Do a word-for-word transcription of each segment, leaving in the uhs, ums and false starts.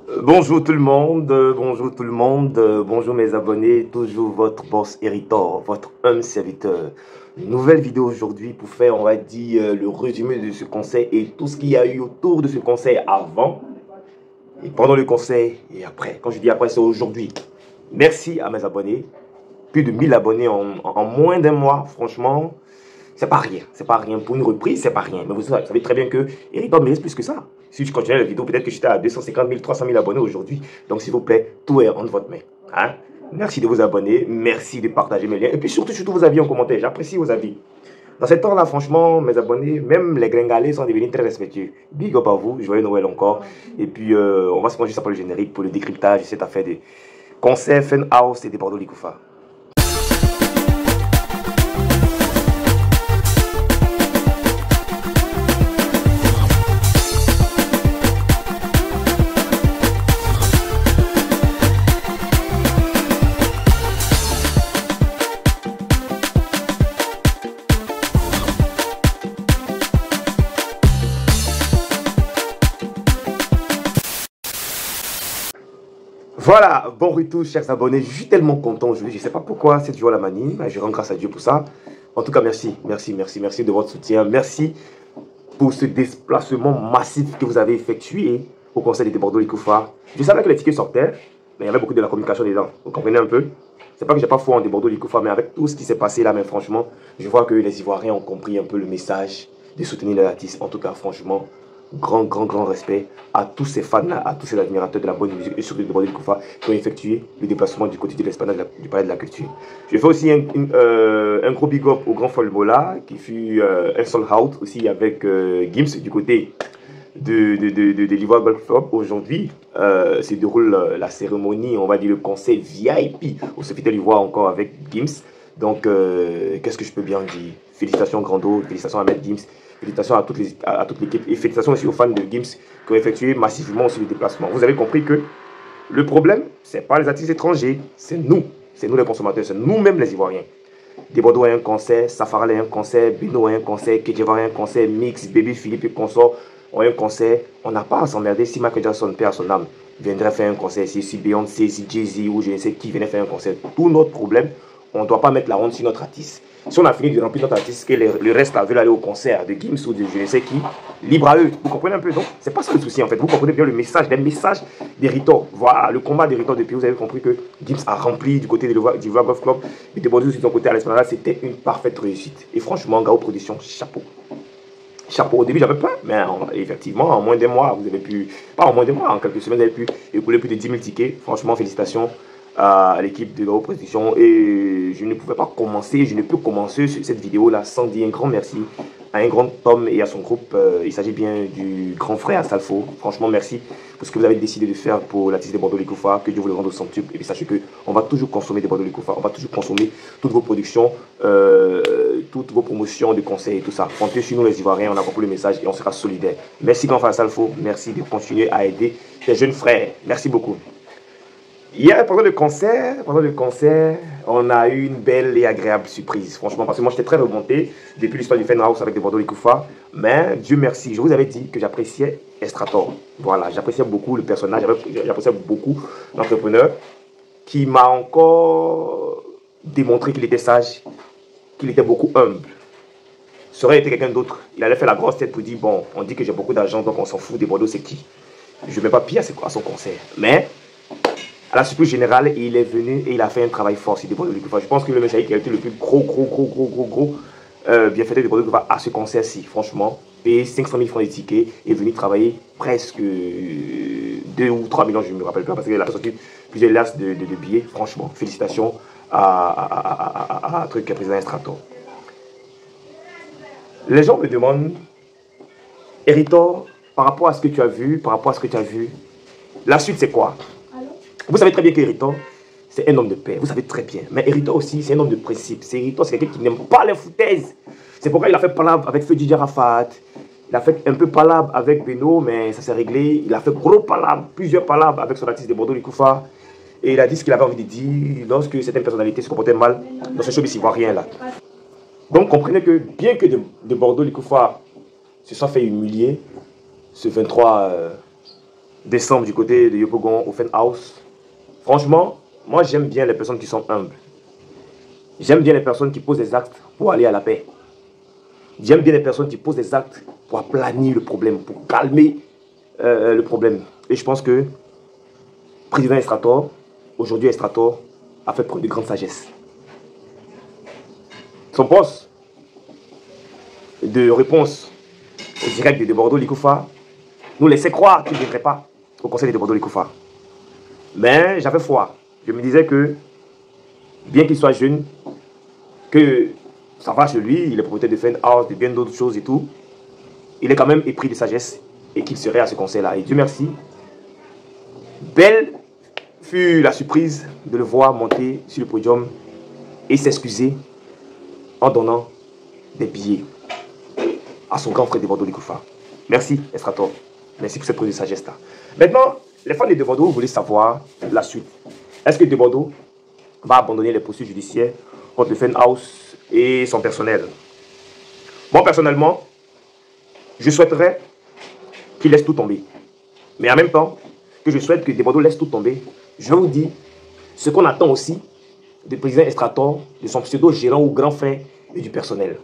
Euh, Bonjour tout le monde, euh, bonjour tout le monde, euh, bonjour mes abonnés, toujours votre boss Héritor, votre humble serviteur. Nouvelle vidéo aujourd'hui pour faire, on va dire, euh, le résumé de ce conseil et tout ce qu'il y a eu autour de ce conseil avant, et pendant le conseil et après. Quand je dis après, c'est aujourd'hui. Merci à mes abonnés, plus de mille abonnés en, en moins d'un mois, franchement. C'est pas rien, c'est pas rien. Pour une reprise, c'est pas rien. Mais vous savez très bien que Héritor mérite plus que ça. Si je continuais la vidéo, peut-être que j'étais à deux cent cinquante mille, trois cent mille abonnés aujourd'hui. Donc, s'il vous plaît, tout est entre votre main. Hein? Merci de vous abonner, merci de partager mes liens. Et puis surtout, surtout vos avis en commentaire. J'apprécie vos avis. Dans cette temps-là, franchement, mes abonnés, même les gringalés sont devenus très respectueux. Big up à vous, joyeux Noël encore. Et puis, euh, on va se manger ça pour le générique, pour le décryptage de cette affaire de concert, Fun House et des Bordeaux Likoufa. Voilà, bon retour chers abonnés, je suis tellement content aujourd'hui, je ne sais pas pourquoi c'est toujours la manie, mais je rends grâce à Dieu pour ça. En tout cas, merci, merci, merci, merci de votre soutien, merci pour ce déplacement massif que vous avez effectué au conseil des Bordeaux Likoufa. Je savais que les tickets sortaient, mais il y avait beaucoup de la communication dedans, vous comprenez un peu? C'est pas que j'ai pas foi en des Bordeaux Likoufa, mais avec tout ce qui s'est passé là, mais franchement, je vois que les Ivoiriens ont compris un peu le message de soutenir les artistes. En tout cas, franchement, grand, grand, grand respect à tous ces fans-là, à tous ces admirateurs de la bonne musique et surtout de Bordeaux Likoufa qui ont effectué le déplacement du côté de l'esplanade du Palais de la Culture. Je fais aussi un, une, euh, un gros big up au Grand Folbola qui fut euh, un sold out aussi avec euh, Gims du côté de, de, de, de, de l'Ivoire Golf Club. Aujourd'hui euh, se déroule euh, la cérémonie, on va dire le concert V I P au Sofitel Ivoire encore avec Gims. Donc, euh, qu'est-ce que je peux bien dire? Félicitations Grando, félicitations à Ahmed Gims. Félicitations à toute l'équipe à, à toute et félicitations aussi aux fans de Gims qui ont effectué massivement aussi le déplacement. Vous avez compris que le problème, ce n'est pas les artistes étrangers, c'est nous, c'est nous les consommateurs, c'est nous-mêmes les Ivoiriens. Des Bordeaux a un concert, Safaral a un concert, Bino a un concert, Kedjevar a un concert, Mix, Baby Philippe et consort ont un concert. On n'a pas à s'emmerder si Michael Jackson, perd son âme, viendrait faire un concert, si, si Beyoncé, si Jay-Z ou je ne sais qui venait faire un concert. Tout notre problème, on ne doit pas mettre la honte sur notre artiste. Si on a fini de remplir notre artiste, que le, le reste là veut aller au concert de Gims ou de je ne sais qui, libre à eux. Vous comprenez un peu? Donc, c'est pas ça le souci en fait. Vous comprenez bien le message, les messages d'Héritor. Voilà, le combat d'Héritor depuis, vous avez compris que Gims a rempli du côté de du Golf Club et de Bordeaux sur son côté à l'Esplanade. C'était une parfaite réussite. Et franchement, Gao Production, chapeau. Chapeau. Au début, j'avais peur, mais en, effectivement, en moins d'un mois, vous avez pu, pas en moins d'un mois, en quelques semaines, vous avez pu écouler plus de dix mille tickets. Franchement, félicitations à l'équipe de Gao Production. Et je ne pouvais pas commencer, je ne peux commencer cette vidéo là sans dire un grand merci à un grand homme et à son groupe. Euh, il s'agit bien du grand frère Salfo. Franchement, merci pour ce que vous avez décidé de faire pour l'artiste de Bordeaux Likoufa. Que Dieu vous le rende au centuple. Et puis sachez qu'on va toujours consommer des Bordeaux Likoufa. On va toujours consommer toutes vos productions, euh, toutes vos promotions de conseils et tout ça. Comptez sur nous les Ivoiriens, on a compris le message et on sera solidaires. Merci grand frère Salfo. Merci de continuer à aider tes jeunes frères. Merci beaucoup. Hier, pendant le concert, pendant le concert, on a eu une belle et agréable surprise, franchement, parce que moi j'étais très remonté depuis l'histoire du Fun House avec des Bordeaux Likoufa, mais Dieu merci, je vous avais dit que j'appréciais Estrator. Voilà, j'appréciais beaucoup le personnage, j'appréciais beaucoup l'entrepreneur qui m'a encore démontré qu'il était sage, qu'il était beaucoup humble. Ça aurait été quelqu'un d'autre, il allait faire la grosse tête pour dire, bon, on dit que j'ai beaucoup d'argent, donc on s'en fout des Bordeaux, c'est qui? Je ne mets pas pire à son concert, mais à la surprise générale, il est venu et il a fait un travail fort sur des Bordeaux Likoufa. Je pense que le mec qui a été le plus gros, gros, gros, gros, gros, gros euh, bienfaiteur de Bordeaux Likoufa à ce concert-ci, franchement, payer cinq cent mille francs de tickets et venir travailler presque deux ou trois millions, je ne me rappelle pas, parce qu'il a sorti plusieurs lasses de, de, de billets. Franchement, félicitations à, à, à, à, à, à truc président Estrator. Les gens me demandent, Héritor, par rapport à ce que tu as vu, par rapport à ce que tu as vu, la suite c'est quoi? Vous savez très bien qu'Héritor, c'est un homme de paix. Vous savez très bien. Mais Héritor aussi, c'est un homme de principe. Héritor, c'est quelqu'un qui n'aime pas les foutaises. C'est pourquoi il a fait palabre avec Feu Didier Arafat. Il a fait un peu palabre avec Beno, mais ça s'est réglé. Il a fait gros palabre, plusieurs palabres avec son artiste de Bordeaux Likoufa. Et il a dit ce qu'il avait envie de dire lorsque certaines personnalités se comportaient mal dans ce showbiz ivoirien là. Donc comprenez que bien que de, de Bordeaux Likoufa se soit fait humilier ce vingt-trois décembre du côté de Yopougon, Open House. Franchement, moi j'aime bien les personnes qui sont humbles. J'aime bien les personnes qui posent des actes pour aller à la paix. J'aime bien les personnes qui posent des actes pour aplanir le problème, pour calmer euh, le problème. Et je pense que le président Estrator, aujourd'hui Estrator, a fait preuve de grande sagesse. Son poste de réponse au direct de Bordeaux-Likoufa nous laissait croire qu'il ne viendrait pas au conseil de Bordeaux-Likoufa. Mais j'avais foi. Je me disais que, bien qu'il soit jeune, que ça va chez lui, il est propriétaire de Fan House, de bien d'autres choses et tout, il est quand même épris de sagesse et qu'il serait à ce conseil-là. Et Dieu merci, belle fut la surprise de le voir monter sur le podium et s'excuser en donnant des billets à son grand frère de Bordeaux-Likoufa. Merci, Estrator. Merci pour cette preuve de sagesse-là. Maintenant, les fans de De Bordeaux voulaient savoir la suite. Est-ce que De Bordeaux va abandonner les poursuites judiciaires contre le Fan House et son personnel? Moi, personnellement, je souhaiterais qu'il laisse tout tomber. Mais en même temps que je souhaite que De Bordeaux laisse tout tomber, je vous dis ce qu'on attend aussi du président Estrator, de son pseudo-gérant ou grand frère et du personnel.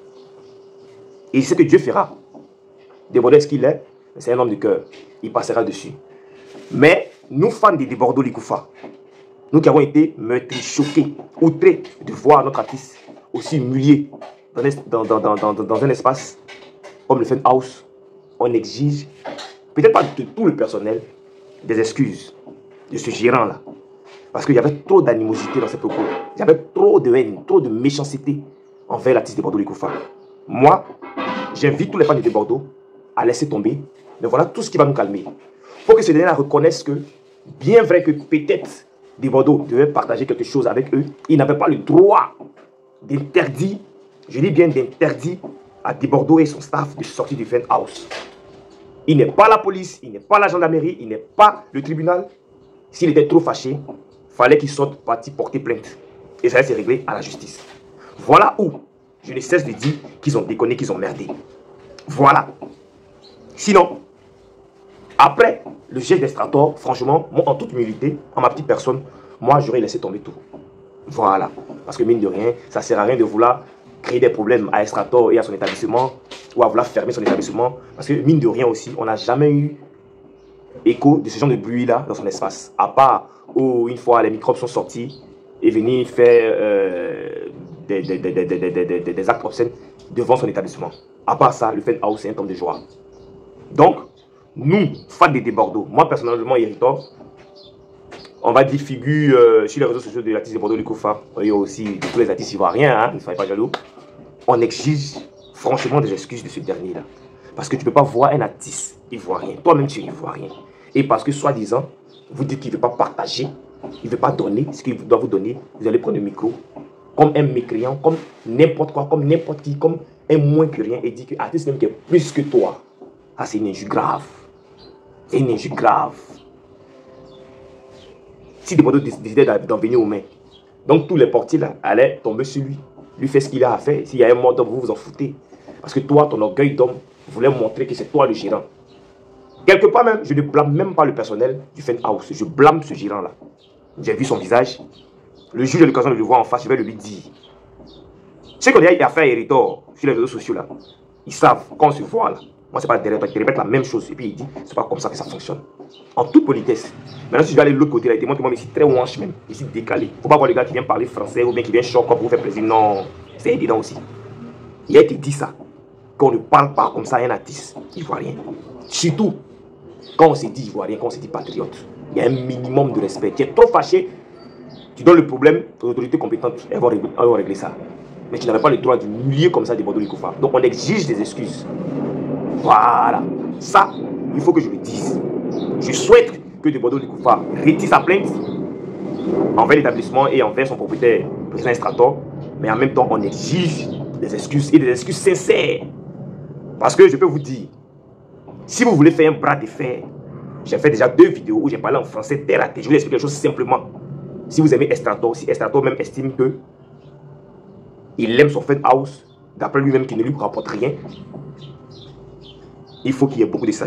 Et ce que Dieu fera. De Bordeaux est ce qu'il est, c'est un homme de cœur. Il passera dessus. Mais nous, fans de De Bordeaux-Likoufa, nous qui avons été meurtris, choqués, outrés de voir notre artiste aussi humilié dans, dans, dans, dans, dans un espace comme le Fan House, on exige, peut-être pas de tout le personnel, des excuses de ce gérant-là. Parce qu'il y avait trop d'animosité dans ses propos. Il y avait trop de haine, trop de méchanceté envers l'artiste de Bordeaux-Likoufa. Moi, j'invite tous les fans de Bordeaux à laisser tomber. Mais voilà tout ce qui va nous calmer. Il faut que ce dernier reconnaisse que, bien vrai que peut-être De Bordeaux devait partager quelque chose avec eux, il n'avait pas le droit d'interdire, je dis bien d'interdire à De Bordeaux et son staff de sortir du Fan House. Il n'est pas la police, il n'est pas la gendarmerie, il n'est pas le tribunal. S'il était trop fâché, il fallait qu'il sorte parti porter plainte. Et ça allait se régler à la justice. Voilà où je ne cesse de dire qu'ils ont déconné, qu'ils ont merdé. Voilà. Sinon, après le geste d'Estrator, franchement, moi, en toute humilité, en ma petite personne, moi, j'aurais laissé tomber tout. Voilà. Parce que mine de rien, ça ne sert à rien de vouloir créer des problèmes à Estrator et à son établissement, ou à vouloir fermer son établissement. Parce que mine de rien aussi, on n'a jamais eu écho de ce genre de bruit-là dans son espace. À part où, une fois, les microbes sont sortis et venir faire euh, des, des, des, des, des, des, des, des actes obscènes devant son établissement. À part ça, le Fan House, c'est un temps de joie. Donc, nous, fans de De Bordeaux, moi personnellement, Héritor, on va dire figure euh, sur les réseaux sociaux de l'artiste de Bordeaux-Likoufa, et aussi de tous les artistes ivoiriens, hein, ne soyez pas jaloux, on exige franchement des excuses de ce dernier-là. Parce que tu ne peux pas voir un artiste ivoirien, toi-même tu es ivoirien, et parce que soi-disant, vous dites qu'il ne veut pas partager, il ne veut pas donner ce qu'il doit vous donner, vous allez prendre le micro, comme un mécréant, comme n'importe quoi, comme n'importe qui, comme un moins que rien, et dire que l'artiste même qui est plus que toi. Ah, c'est une injure grave. C'est une injure grave. Si De Bordeaux décidait d'en venir aux mains, donc tous les portiers là allaient tomber sur lui. Lui fait ce qu'il a à faire. S'il y a un mort d'homme, vous vous en foutez. Parce que toi, ton orgueil d'homme voulait montrer que c'est toi le gérant. Quelque part même, je ne blâme même pas le personnel du Fan House. Je blâme ce gérant là. J'ai vu son visage. Le juge a l'occasion de le voir en face, je vais le lui dire. Ceux qui ont déjà affaire à Héritor sur les réseaux sociaux là, ils savent quand on se voit là. Moi, c'est pas derrière toi qui répète la même chose. Et puis il dit, c'est pas comme ça que ça fonctionne. En toute politesse. Maintenant, si je vais aller de l'autre côté, là, il démontre que moi, je suis très wanche même. Je suis décalé. Faut pas voir le gars qui vient parler français ou bien qui vient choc pour vous faire plaisir. Non, c'est évident aussi. Il a été dit ça. Qu'on ne parle pas comme ça à un artiste ivoirien. Surtout, quand on se dit ivoirien, quand on se dit patriote, il y a un minimum de respect. Tu es trop fâché, tu donnes le problème aux autorités compétentes. Elles vont régler, elles vont régler ça. Mais tu n'avais pas le droit d'humilier comme ça des Bordeaux-Likoufa. Donc on exige des excuses. Voilà. Ça, il faut que je le dise. Je souhaite que De Bordeaux-Likoufa retire sa plainte envers l'établissement et envers son propriétaire, le président Estrator. Mais en même temps, on exige des excuses et des excuses sincères. Parce que je peux vous dire, si vous voulez faire un bras de fer, j'ai fait déjà deux vidéos où j'ai parlé en français terre à terre. Je vais vous expliquer les choses simplement. Si vous aimez Estrator, si Estrator même estime que il aime son Fan House, d'après lui-même qui ne lui rapporte rien, il faut qu'il y ait beaucoup de sagesse.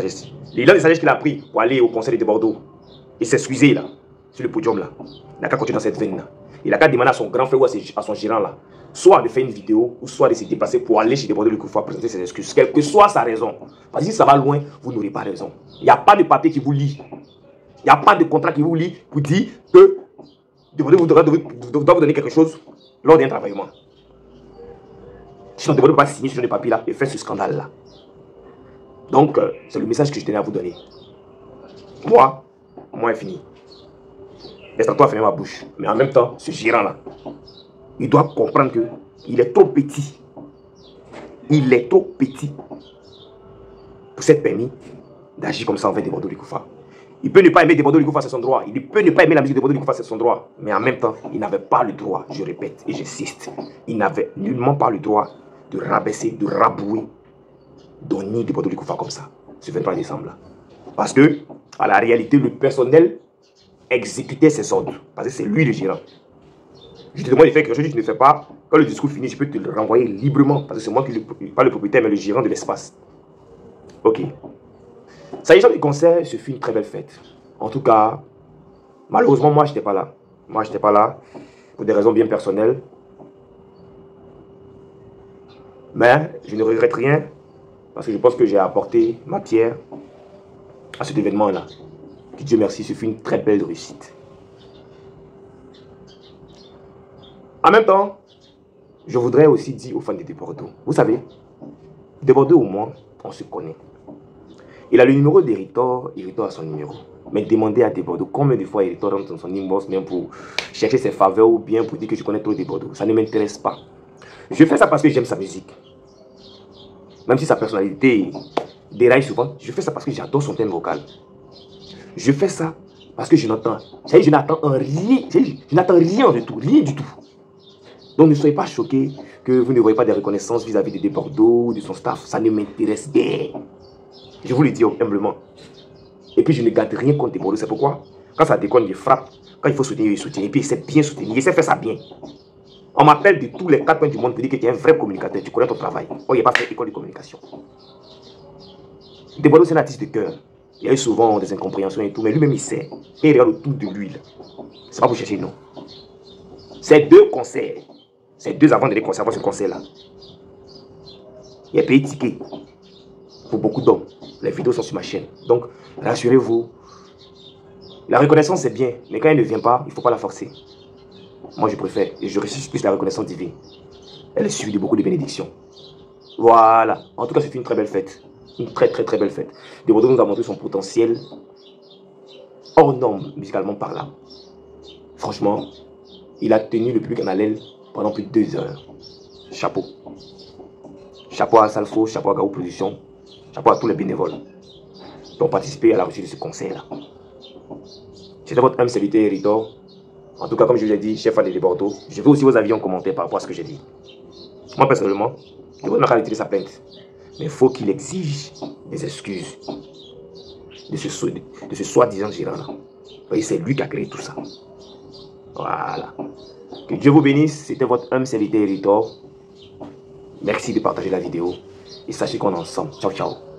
Il a des sagesse qu'il a pris pour aller au conseil de Bordeaux. Et s'excuser là, sur le podium là. Il n'a qu'à continuer dans cette veine là. Il n'a qu'à demander à son grand frère ou à, ses, à son gérant là, soit de faire une vidéo, ou soit de se déplacer pour aller chez Bordeaux le Koufa présenter ses excuses. Quelle que soit sa raison. Parce que si ça va loin, vous n'aurez pas raison. Il n'y a pas de papier qui vous lie. Il n'y a pas de contrat qui vous lie pour dire que Bordeaux vous doit vous donner quelque chose lors d'un travaillement. Sinon, Bordeaux ne peut pas signer sur les papiers là et faire ce scandale là. Donc, euh, c'est le message que je tenais à vous donner. Moi, moi, est fini. Laisse-toi fermer ma bouche. Mais en même temps, ce gérant-là, il doit comprendre que il est trop petit. Il est trop petit pour s'être permis d'agir comme ça envers des Bordeaux du Koufa. Il peut ne pas aimer des Bordeaux du Koufa, c'est son droit. Il peut ne pas aimer la musique des Bordeaux du Koufa, c'est son droit. Mais en même temps, il n'avait pas le droit, je répète et j'insiste, il n'avait nullement pas le droit de rabaisser, de rabouer Donny des Bordeaux du Koufa comme ça, ce vingt-trois décembre. Parce que, à la réalité, le personnel exécutait ses ordres. Parce que c'est lui le gérant. Je te demande de faire quelque chose que tu ne fais pas. Quand le discours finit, je peux te le renvoyer librement. Parce que c'est moi qui ne pas le propriétaire, mais le gérant de l'espace. Ok. S'agissant du concert, ce fut une très belle fête. En tout cas, malheureusement, moi, je n'étais pas là. Moi, je n'étais pas là. Pour des raisons bien personnelles. Mais je ne regrette rien. Parce que je pense que j'ai apporté ma pierre à cet événement-là. Que Dieu merci, ce fut une très belle réussite. En même temps, je voudrais aussi dire aux fans de Bordeaux, vous savez, de Bordeaux au moins, on se connaît. Il a le numéro d'Héritor, Héritor a son numéro. Mais demandez à Bordeaux combien de fois Héritor rentre dans son inbox, même pour chercher ses faveurs ou bien pour dire que je connais trop Bordeaux. Ça ne m'intéresse pas. Je fais ça parce que j'aime sa musique. Même si sa personnalité déraille souvent, je fais ça parce que j'adore son thème vocal. Je fais ça parce que je n'entends, je n'attends rien, je n'attends rien du tout, rien du tout. Donc ne soyez pas choqués que vous ne voyez pas de reconnaissance vis-à-vis de Bordeaux, de son staff. Ça ne m'intéresse guère. Je vous le dis humblement. Et puis je ne garde rien contre Bordeaux. C'est pourquoi, quand ça déconne, je frappe. Quand il faut soutenir, il soutient. Et puis il sait bien soutenir, il sait faire ça bien. On m'appelle de tous les quatre coins du monde pour dire que tu es un vrai communicateur, tu connais ton travail. Oh, il n'y a pas fait école de communication. Bordeaux, c'est un artiste de cœur. Il y a eu souvent des incompréhensions et tout, mais lui-même il sait. Et il regarde autour de lui. C'est pas pour chercher, non. Ces deux concerts, ces deux avant de les concerts, avant ce concert-là, il a payé ticket pour beaucoup d'hommes. Les vidéos sont sur ma chaîne. Donc, rassurez-vous. La reconnaissance, c'est bien, mais quand elle ne vient pas, il ne faut pas la forcer. Moi, je préfère, et je recherche plus la reconnaissance divine. Elle est suivie de beaucoup de bénédictions. Voilà. En tout cas, c'est une très belle fête. Une très, très, très belle fête. De Bordeaux nous a montré son potentiel hors norme, musicalement parlant. Franchement, il a tenu le public en haleine pendant plus de deux heures. Chapeau. Chapeau à Salfo, chapeau à Gaou Production, chapeau à tous les bénévoles qui ont participé à la réussite de ce concert-là. C'était votre âme serviteur Héritor. En tout cas, comme je vous l'ai dit, chef fan de Bordeaux, je veux aussi vos avis en commentaire par rapport à ce que j'ai dit. Moi, personnellement, je ne vais pas retirer sa plainte. Mais il faut qu'il exige des excuses de ce, de ce soi-disant gérant-là. C'est lui qui a créé tout ça. Voilà. Que Dieu vous bénisse. C'était votre âme serviteur Héritor. Merci de partager la vidéo. Et sachez qu'on est ensemble. Ciao, ciao.